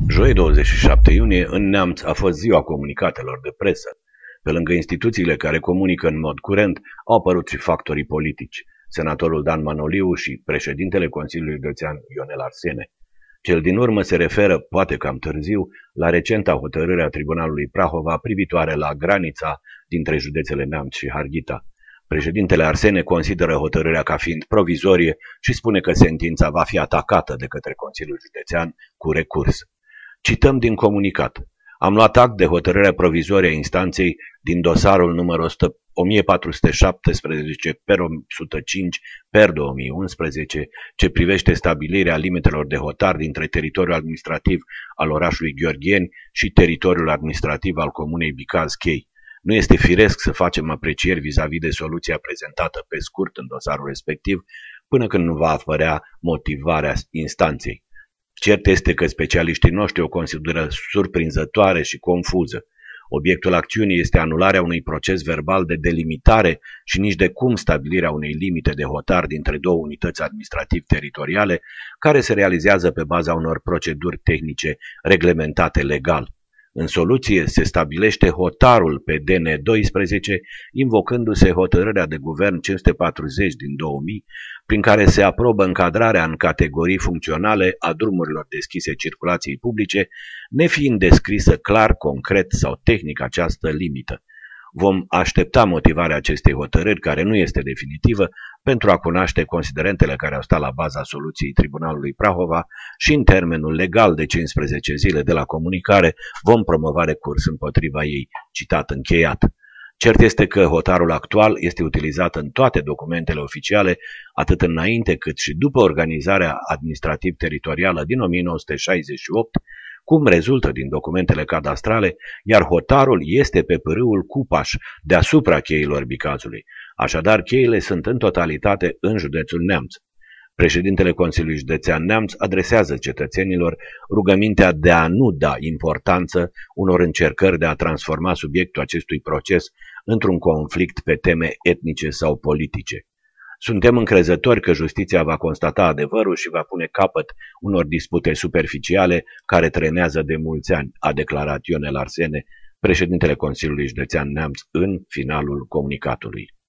Joi 27 iunie, în Neamț, a fost ziua comunicatelor de presă. Pe lângă instituțiile care comunică în mod curent, au apărut și factorii politici, senatorul Dan Manoliu și președintele Consiliului Județean Ionel Arsene. Cel din urmă se referă, poate cam târziu, la recenta hotărâre a Tribunalului Prahova privitoare la granița dintre județele Neamț și Harghita. Președintele Arsene consideră hotărârea ca fiind provizorie și spune că sentința va fi atacată de către Consiliul Județean cu recurs. Cităm din comunicat. Am luat act de hotărârea provizorie a instanței din dosarul numărul 1417 per 105 per 2011, ce privește stabilirea limitelor de hotar dintre teritoriul administrativ al orașului Gheorgheni și teritoriul administrativ al comunei Bicaz-Chei. Nu este firesc să facem aprecieri vis-a-vis de soluția prezentată pe scurt în dosarul respectiv, până când nu va apărea motivarea instanței. Cert este că specialiștii noștri o consideră surprinzătoare și confuză. Obiectul acțiunii este anularea unui proces verbal de delimitare și nici de cum stabilirea unei limite de hotar dintre două unități administrativ-teritoriale, care se realizează pe baza unor proceduri tehnice reglementate legal. În soluție se stabilește hotarul pe DN12, invocându-se hotărârea de guvern 540 din 2000, prin care se aprobă încadrarea în categorii funcționale a drumurilor deschise circulației publice, nefiind descrisă clar, concret sau tehnic această limită. Vom aștepta motivarea acestei hotărâri, care nu este definitivă, pentru a cunoaște considerentele care au stat la baza soluției Tribunalului Prahova și în termenul legal de 15 zile de la comunicare vom promova recurs împotriva ei, citat încheiat. Cert este că hotarul actual este utilizat în toate documentele oficiale, atât înainte cât și după organizarea administrativ-teritorială din 1968, cum rezultă din documentele cadastrale, iar hotarul este pe pârâul Cupaș, deasupra cheilor Bicazului. Așadar, cheile sunt în totalitate în județul Neamț. Președintele Consiliului Județean Neamț adresează cetățenilor rugămintea de a nu da importanță unor încercări de a transforma subiectul acestui proces într-un conflict pe teme etnice sau politice. Suntem încrezători că justiția va constata adevărul și va pune capăt unor dispute superficiale care trenează de mulți ani, a declarat Ionel Arsene, președintele Consiliului Județean Neamț, în finalul comunicatului.